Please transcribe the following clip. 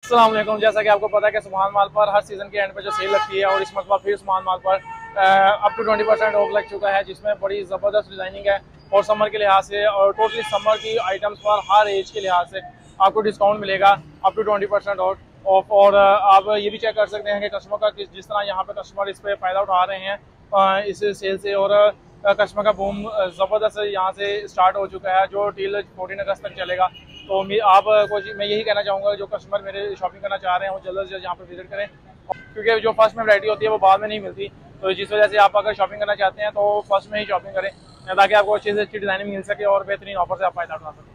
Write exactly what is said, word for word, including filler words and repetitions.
अस्सलाम वालेकुम। जैसा कि आपको पता है कि सुभान माल पर हर सीज़न के एंड पे जो सेल लगती है और इस मरतबा फिर सुभान माल पर up to twenty percent off लग चुका है, जिसमें बड़ी ज़बरदस्त डिज़ाइनिंग है और समर के लिहाज से और टोटली समर की आइटम्स पर हर एज के लिहाज से आपको डिस्काउंट मिलेगा up to twenty percent off. और आप ये भी चेक कर सकते हैं कि कस्टमर का किस जिस तरह यहाँ पे कस्टमर इस पर फ़ायदा उठा रहे हैं इस सेल से, और कस्टमर का बूम ज़बरदस्त यहाँ से स्टार्ट हो चुका है जो टिल फोर्टीन अगस्त तक चलेगा। तो आप कोशिश मैं यही कहना चाहूँगा जो कस्टमर मेरे शॉपिंग करना चाह रहे हैं वो जल्द से जल्द यहाँ पर विजिट करें, क्योंकि जो फर्स्ट में वैरायटी होती है वो बाद में नहीं मिलती। तो जिस वजह से आप अगर शॉपिंग करना चाहते हैं तो फर्स्ट में ही शॉपिंग करें ताकि आपको अच्छी से अच्छी डिज़ाइनिंग मिल सके और बेहतरीन ऑफर से आप फायदा उठा सकें।